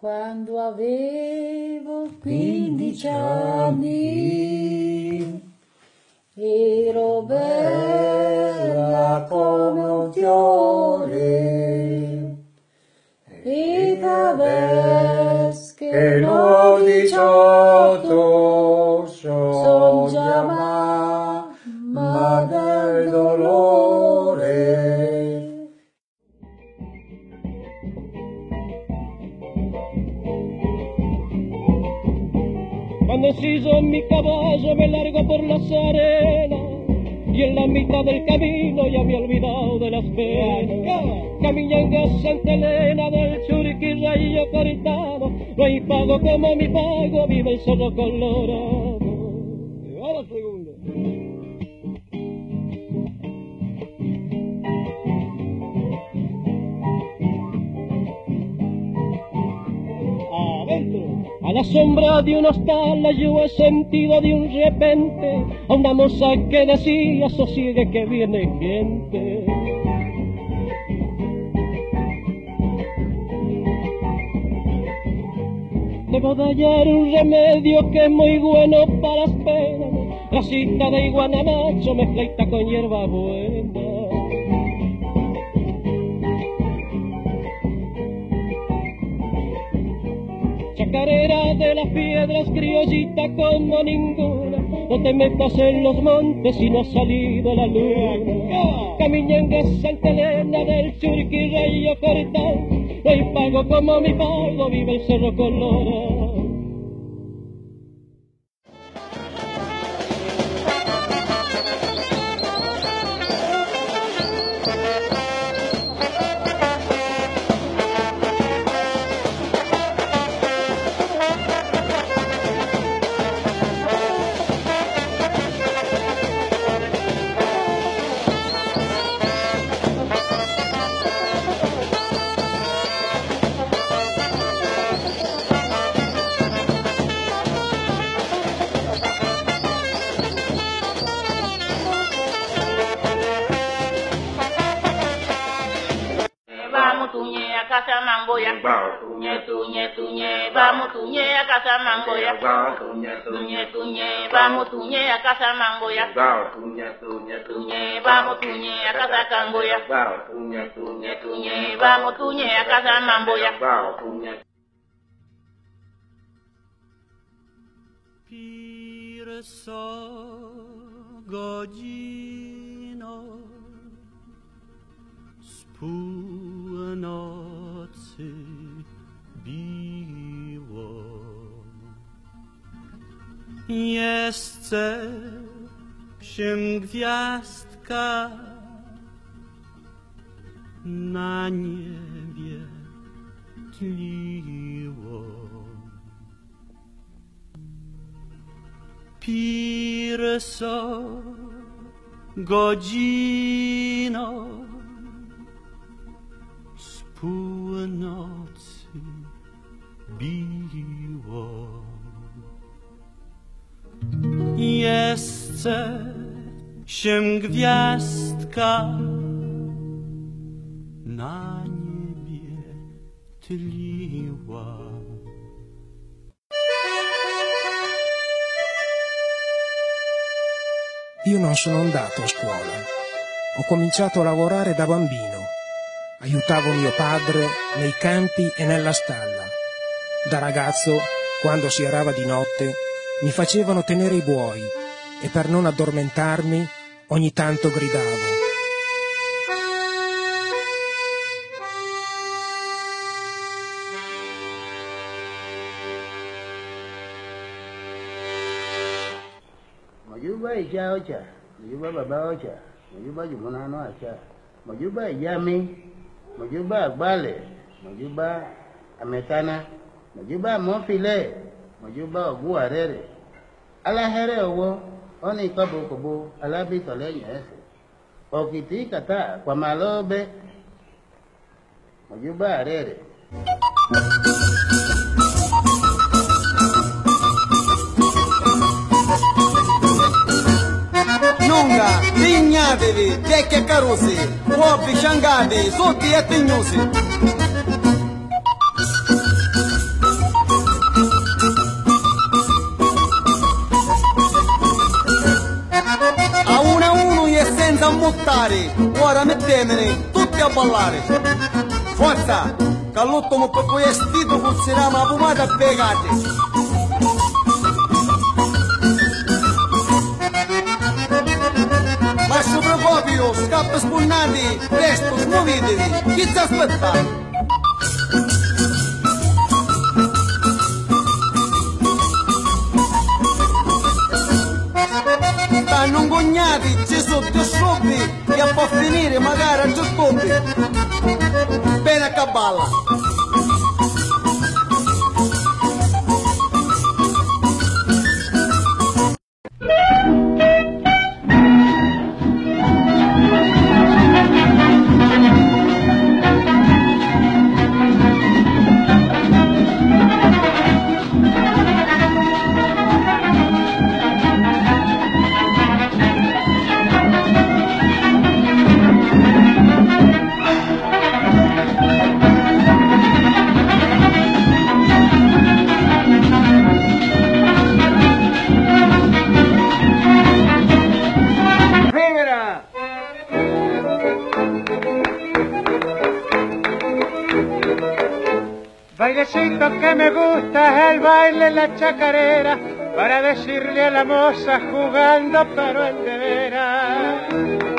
quando avevo 15 anni, ero bella come un fiore, ed adesso che l'ho 18, son già mamma del dolore. Cuando sigo en mi caballo me largo por las arenas y en la mitad del camino ya me he olvidado de las penas. Camiñanga Santa Elena del Churiquirrayo Cortado, no hay pago como mi pago, vive el Cerro Colorado. A la segunda. A la sombra de un hostal yo he sentido de un repente a una moza que decía sosiegue que viene gente. Debo de hallar un remedio que es muy bueno para las penas, grasita de iguanamacho mezcladita con hierba buena. Chacarera de las piedras, criollita como ninguna, no te metas en los montes si no ha salido la luna. Camiñanga Santa Elena del Churiquirrayo Cortado, no hay pago como mi pago, vive el Cerro Colorado. Vamos tuñe a casa mangoya, vamos tuñe a casa mangoya, vamos tuñe a casa cangoya, vamos tuñe a casa mangoya. Pirso godzino z północy biło, jeszcze się gwiazdka na niebie tliło. Pirso godzino z północy biło, jeszcze się gwiazdka na niebie tliła. Io non sono andato a scuola, ho cominciato a lavorare da bambino. Aiutavo mio padre nei campi e nella stalla. Da ragazzo, quando si erava di notte, mi facevano tenere i buoi e per non addormentarmi ogni tanto gridavo. Mojuba ija ocha, mojuba baba ocha, mojuba jumunano acha, mojuba ijami, mojuba agbale, mojuba ametana, mojuba mofile, mojuba ogu arere. Alahere owo, oni kobo kobo, alabi tolenye ese. Okiti kata kwa malobe, mojuba arere. Nunga, lignatevi, vecchie carusi, uomini sciangati, sotto e tignosi. insieme, tutti a ballare. Forza, che l'ultimo per cui è stito funzioniamo la pomata a piegate. Lascio proprio, scappa spunnati, presto, smuovitevi, chi ci aspetta? Stanno ingognati, ci sono due scioppi e a può finire magari a giornoppi. Bene a balla. Bailecito que me gusta es el baile en la chacarera, para decirle a la moza jugando pero en de veras.